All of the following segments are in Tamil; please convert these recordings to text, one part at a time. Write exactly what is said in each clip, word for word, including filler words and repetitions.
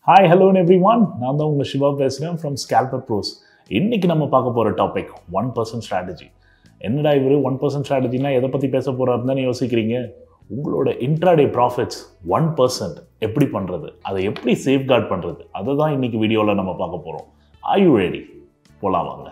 Hi, hello everyone. நான் தான் உங்க சிவா பேசுறேன் from Scalperpros. இன்னைக்கு நம்ம பார்க்க போற டாபிக் one percent strategy. என்னடா இவரு one percent strategy-னா எதை பத்தி பேச போறாருன்னு தான் யோசிக்கிறீங்க. உங்களோட intraday profits one percent எப்படி பண்றது? அதை எப்படி சேஃப்கார்ட் பண்றது? அதை தான் இன்னைக்கு வீடியோல நம்ம பார்க்க போறோம். Are you ready? போலாம் வாங்க.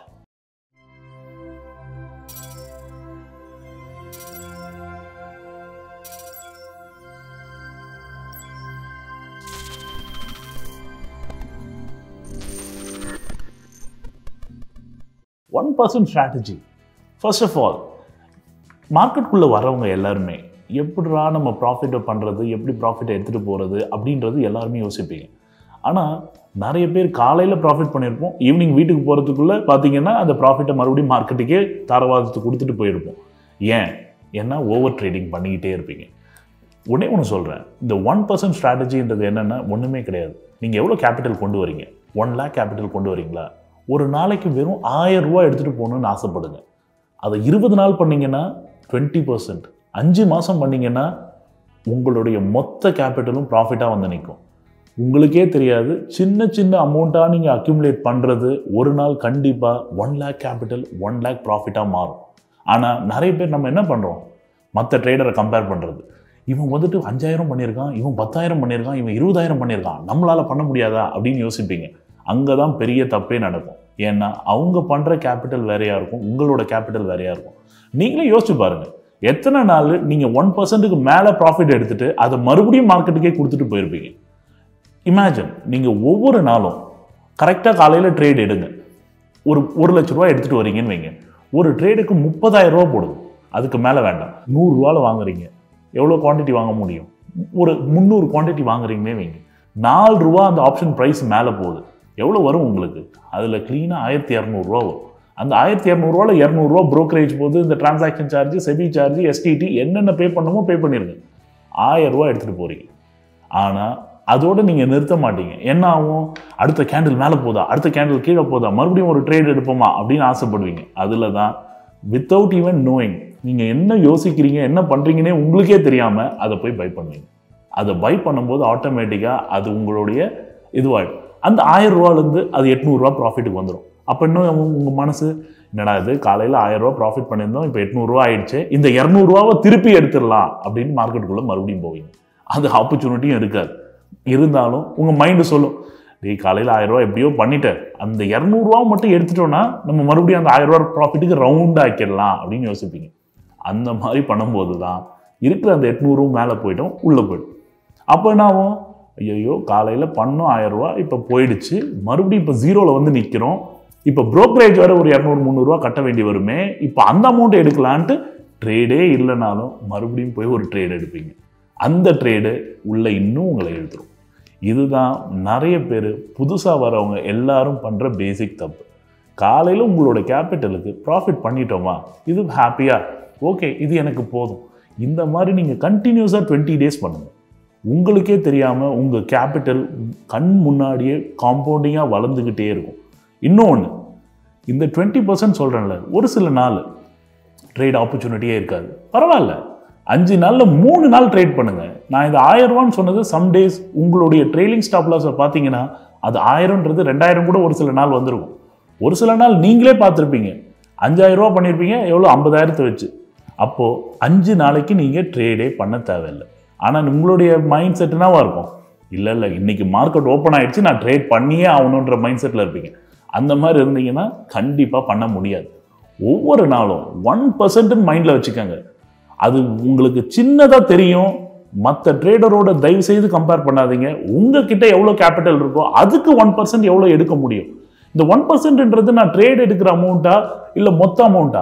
one percent strategy. First of all, மார்க்கெட்டுக்குள்ளே வரவங்க எல்லாருமே எப்படிரா நம்ம ப்ராஃபிட்டை பண்ணுறது, எப்படி ப்ராஃபிட்டை எடுத்துகிட்டு போகிறது அப்படின்றது எல்லாருமே யோசிப்பீங்க. ஆனால் நிறைய பேர் காலையில் ப்ராஃபிட் பண்ணியிருப்போம், ஈவினிங் வீட்டுக்கு போகிறதுக்குள்ளே பார்த்தீங்கன்னா அந்த ப்ராஃபிட்டை மறுபடியும் மார்க்கெட்டுக்கே தாரவாதத்தை கொடுத்துட்டு போயிருப்போம். ஏன்? ஏன்னா ஓவர் ட்ரேடிங் பண்ணிக்கிட்டே இருப்பீங்க. ஒன்றே ஒன்று சொல்கிறேன், இந்த ஒன் பர்சன்ட் ஸ்ட்ராட்டஜின்றது என்னென்னா ஒன்றுமே கிடையாது. நீங்கள் எவ்வளோ கேபிட்டல் கொண்டு வரீங்க? ஒன் லேக் கேபிட்டல் கொண்டு வரீங்களா? ஒரு நாளைக்கு வெறும் ஆயிரம் ரூபா எடுத்துகிட்டு போகணுன்னு ஆசைப்படுங்க. அதை இருபது நாள் பண்ணிங்கன்னா டுவெண்ட்டி பர்சன்ட், அஞ்சு மாதம் பண்ணிங்கன்னா உங்களுடைய மொத்த கேபிட்டலும் ப்ராஃபிட்டாக வந்து நிற்கும். உங்களுக்கே தெரியாது, சின்ன சின்ன அமௌண்ட்டாக நீங்கள் அக்யூமுலேட் பண்ணுறது ஒரு நாள் கண்டிப்பாக one lakh capital one lakh ப்ராஃபிட்டாக மாறும். ஆனால் நிறைய பேர் நம்ம என்ன பண்ணுறோம், மற்ற ட்ரேடரை கம்பேர் பண்ணுறது. இவன் வந்துட்டு அஞ்சாயிரம் பண்ணியிருக்கான், இவன் பத்தாயிரம் பண்ணியிருக்கான், இவன் இருபதாயிரம் பண்ணியிருக்கான், நம்மளால் பண்ண முடியாதா அப்படின்னு யோசிப்பீங்க. அங்கே தான் பெரிய தப்பே நடக்கும். ஏன்னா அவங்க பண்ணுற கேபிட்டல் வேறையாக இருக்கும், உங்களோட கேபிட்டல் வேறையாக இருக்கும். நீங்களே யோசிச்சு பாருங்கள், எத்தனை நாள் நீங்கள் ஒன் பர்சன்ட்டுக்கு மேலே ப்ராஃபிட் எடுத்துகிட்டு அதை மறுபடியும் மார்க்கெட்டுக்கே கொடுத்துட்டு போயிருப்பீங்க. இமேஜின், நீங்கள் ஒவ்வொரு நாளும் கரெக்டாக காலையில் ட்ரேட் எடுங்க. ஒரு ஒரு லட்ச ரூபா எடுத்துகிட்டு வரீங்கன்னு வைங்க. ஒரு ட்ரேடுக்கு முப்பதாயிரம் ரூபா போடுங்க, அதுக்கு மேலே வேண்டாம். நூறுரூவாவில் வாங்குறீங்க, எவ்வளோ குவான்டிட்டி வாங்க முடியும்? ஒரு முந்நூறு குவான்டிட்டி வாங்குறீங்கன்னே வைங்க. நாலு ரூபா அந்த ஆப்ஷன் ப்ரைஸ் மேலே போகுது, எவ்வளோ வரும் உங்களுக்கு? அதில் க்ளீனாக ஆயிரத்தி இரநூறுவா வரும். அந்த ஆயிரத்தி இரநூறுவாவில் இரநூறுவா ப்ரோக்கரேஜ் போது, இந்த transaction charge, SEBI charge, STT என்னென்ன பே பண்ணணுமோ பே பண்ணிடுங்க. ஆயிரம் ரூபா எடுத்துகிட்டு போகிறீங்க. ஆனால் அதோடு நீங்கள் நிறுத்த மாட்டீங்க. என்ன ஆகும்? அடுத்த கேண்டில் மேலே போதா, அடுத்த கேண்டில் கீழே போதா, மறுபடியும் ஒரு ட்ரேட் எடுப்போமா அப்படின்னு ஆசைப்படுவீங்க. அதில் தான் வித்தவுட் ஈவன் நோயிங் நீங்கள் என்ன யோசிக்கிறீங்க, என்ன பண்ணுறீங்கன்னே உங்களுக்கே தெரியாமல் அதை போய் பை பண்ணுவீங்க. அதை பை பண்ணும்போது ஆட்டோமேட்டிக்காக அது உங்களுடைய இதுவாகிடும். அந்த ஆயிரம் ரூபாலேருந்து அது எட்நூறுரூவா ப்ராஃபிட்டுக்கு வந்துடும். அப்போ இன்னும் உங்கள் மனசு, என்னடா இது காலையில் ஆயிரம் ரூபா ப்ராஃபிட் பண்ணியிருந்தோம், இப்போ எட்நூறுரூவா ஆயிடுச்சு, இந்த இரநூறுவாவை திருப்பி எடுத்துடலாம் அப்படின்னு மார்க்கெட்டுக்குள்ளே மறுபடியும் போவீங்க. அது ஆப்பர்ச்சுனிட்டியும் இருக்காது. இருந்தாலும் உங்கள் மைண்டு சொல்லும், டே காலையில் ஆயிரம் ரூபா எப்படியோ பண்ணிட்டேன், அந்த இரநூறுவா மட்டும் எடுத்துட்டோன்னா நம்ம மறுபடியும் அந்த ஆயிரம் ரூபா ப்ராஃபிட்டுக்கு ரவுண்ட் ஆக்கிடலாம் அப்படின்னு யோசிப்பீங்க. அந்த மாதிரி பண்ணும்போது தான் இருக்கிற அந்த எட்நூறுவா மேலே போய்ட்டோம், உள்ளே போய்டும். அப்போ என்ன ஆகும்? ஐயோ காலையில் பண்ணோம் ஆயிரம் ரூபா, இப்போ போயிடுச்சு, மறுபடியும் இப்போ ஜீரோவில் வந்து நிற்கிறோம், இப்போ ப்ரோக்கரேஜ் வர ஒரு இரநூறு முந்நூறுரூவா கட்ட வேண்டி வருமே, இப்போ அந்த அமௌண்ட் எடுக்கலான்ட்டு ட்ரேடே இல்லைனாலும் மறுபடியும் போய் ஒரு ட்ரேட் எடுப்பீங்க. அந்த ட்ரேடு உள்ளே இன்னும் உங்களை எழுதுரும். இதுதான் நிறைய பேர் புதுசாக வரவங்க எல்லாரும் பண்ணுற பேசிக் தப்பு. காலையில் உங்களோட கேபிட்டலுக்கு ப்ராஃபிட் பண்ணிட்டோமா, இது ஹாப்பியாக ஓகே, இது எனக்கு போதும். இந்த மாதிரி நீங்கள் கண்டினியூஸாக டுவெண்ட்டி டேஸ் பண்ணுங்கள். உங்களுக்கே தெரியாமல் உங்கள் கேபிட்டல் கண் முன்னாடியே காம்பவுண்டிங்காக வளர்ந்துக்கிட்டே இருக்கும். இன்னொன்று, இந்த டுவெண்ட்டி பர்சன்ட் சொல்கிறேன்ல, ஒரு சில நாள் ட்ரேட் ஆப்பர்ச்சுனிட்டியே இருக்காது, பரவாயில்ல, அஞ்சு நாளில் மூணு நாள் ட்ரேட் பண்ணுங்கள். நான் இந்த ஆயிரம் ரூபான்னு சொன்னது சம் டேஸ் உங்களுடைய ட்ரெயிலிங் ஸ்டாப் லாஸை பார்த்தீங்கன்னா அது ஆயிரம்ன்றது ரெண்டாயிரம் கூட ஒரு சில நாள் வந்திருக்கும். ஒரு சில நாள் நீங்களே பார்த்துருப்பீங்க, அஞ்சாயிரம் ரூபா பண்ணியிருப்பீங்க, எவ்வளோ ஐம்பதாயிரத்தை வச்சு. அப்போது அஞ்சு நாளைக்கு நீங்கள் ட்ரேடே பண்ண தேவையில்லை. ஆனால் உங்களுடைய மைண்ட் செட் என்னவா இருக்கும்? இல்லை இல்லை இன்றைக்கி மார்க்கெட் ஓப்பன் ஆகிடுச்சு, நான் ட்ரேட் பண்ணியே ஆகணுன்ற மைண்ட் செட்டில் இருப்பீங்க. அந்த மாதிரி இருந்தீங்கன்னா கண்டிப்பாக பண்ண முடியாது. ஒவ்வொரு நாளும் ஒன் பர்சன்ட்னு மைண்டில் வச்சுக்கோங்க. அது உங்களுக்கு சின்னதாக தெரியும், மற்ற ட்ரேடரோட தயவு செய்து கம்பேர் பண்ணாதீங்க. உங்ககிட்ட எவ்வளோ கேபிட்டல் இருக்கோ அதுக்கு ஒன் பர்சன்ட் எவ்வளோ எடுக்க முடியும். இந்த ஒன் பர்சன்ட்ன்றது நான் ட்ரேட் எடுக்கிற அமௌண்ட்டா இல்லை மொத்த அமௌண்ட்டா?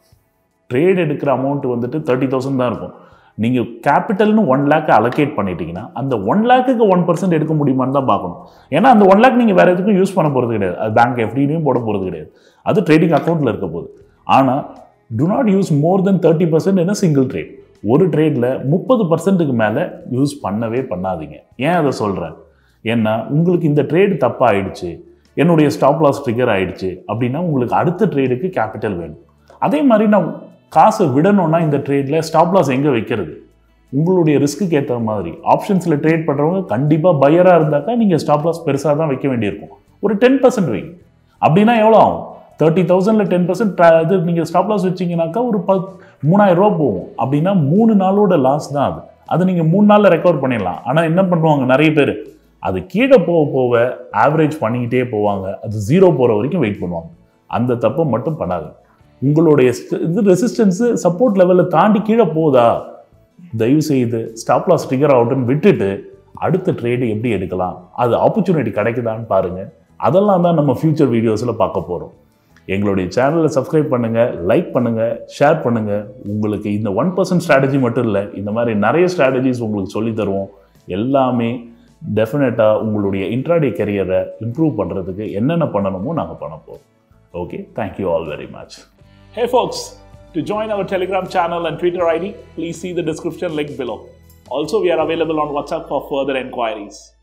ட்ரேட் எடுக்கிற அமௌண்ட் வந்துட்டு தேர்ட்டி தௌசண்ட் தான் இருக்கும். நீங்கள் கேபிட்டல்னு ஒன் லேக் அலோகேட் பண்ணிட்டீங்கன்னா அந்த ஒன் லேக்குக்கு ஒன் பர்சன்ட் எடுக்க முடியுமான்னு தான் பார்க்கணும். ஏன்னா அந்த ஒன் லேக் நீங்கள் வேறு எதுக்கும் யூஸ் பண்ண போகிறது கிடையாது, அது பேங்க் எஃப்டிலையும் போட போகிறது கிடையாது, அது ட்ரேடிங் அக்கௌண்ட்டில் இருக்க போகுது. ஆனால் do not use more then thirty percent என்ன சிங்கிள் ட்ரேட். ஒரு ட்ரேடில் முப்பது பர்சன்ட்டுக்கு மேலே யூஸ் பண்ணவே பண்ணாதீங்க. ஏன் அதை சொல்கிறேன்? ஏன்னா உங்களுக்கு இந்த ட்ரேடு தப்பாக ஆயிடுச்சு, என்னுடைய ஸ்டாப் லாஸ் ட்ரிகர் ஆகிடுச்சு அப்படின்னா உங்களுக்கு அடுத்த ட்ரேடுக்கு கேபிட்டல் வேணும். அதே மாதிரி நான் காசை விடணும்னா இந்த ட்ரேடில் ஸ்டாப் லாஸ் எங்கே வைக்கிறது? உங்களுடைய ரிஸ்க்கு ஏற்ற மாதிரி. ஆப்ஷன்ஸில் ட்ரேட் பண்ணுறவங்க கண்டிப்பாக பையராக இருந்தாக்கா நீங்கள் ஸ்டாப் லாஸ் பெருசாக தான் வைக்க வேண்டியிருக்கும். ஒரு டென் பர்சன்ட் வைங்க. அப்படின்னா எவ்வளோ ஆகும்? தேர்ட்டி தௌசண்டில் டென் பர்சன்ட் இது நீங்கள் ஸ்டாப் லாஸ் வச்சிங்கனாக்கா ஒரு பத் மூணாயிரம் ரூபா போகும். அப்படின்னா மூணு நாளோட லாஸ் தான் அது. அது நீங்கள் மூணு நாளில் ரெக்கவர் பண்ணிடலாம். ஆனால் என்ன பண்ணுவாங்க நிறைய பேர், அது கீழே போக போக ஆவரேஜ் பண்ணிக்கிட்டே போவாங்க. அது ஜீரோ போகிற வரைக்கும் வெயிட் பண்ணுவாங்க. அந்த தப்பை மட்டும் பண்ணாது. உங்களுடைய இது ரெசிஸ்டன்ஸு சப்போர்ட் லெவலில் தாண்டி கீழே போதா, தயவு செய்து ஸ்டாப் லாஸ் ட்ரிகர் அவுட்னு விட்டுட்டு அடுத்த ட்ரேடு எப்படி எடுக்கலாம், அது ஆப்பர்ச்சுனிட்டி கிடைக்குதான்னு பாருங்கள். அதெல்லாம் தான் நம்ம ஃபியூச்சர் வீடியோஸில் பார்க்க போகிறோம். எங்களுடைய சேனலை சப்ஸ்கிரைப் பண்ணுங்கள், லைக் பண்ணுங்கள், ஷேர் பண்ணுங்கள். உங்களுக்கு இந்த ஒன் பர்சன்ட் ஸ்ட்ராட்டஜி மட்டும் இல்லை, இந்த மாதிரி நிறைய ஸ்ட்ராட்டஜிஸ் உங்களுக்கு சொல்லி தருவோம். எல்லாமே டெஃபினட்டாக உங்களுடைய இன்ட்ராடே கரியரை இம்ப்ரூவ் பண்ணுறதுக்கு என்னென்ன பண்ணணுமோ நாங்கள் பண்ண போகிறோம். Okay, thank you all very much. Hey folks, to join our Telegram channel and Twitter I D, please see the description link below. Also, we are available on WhatsApp for further enquiries.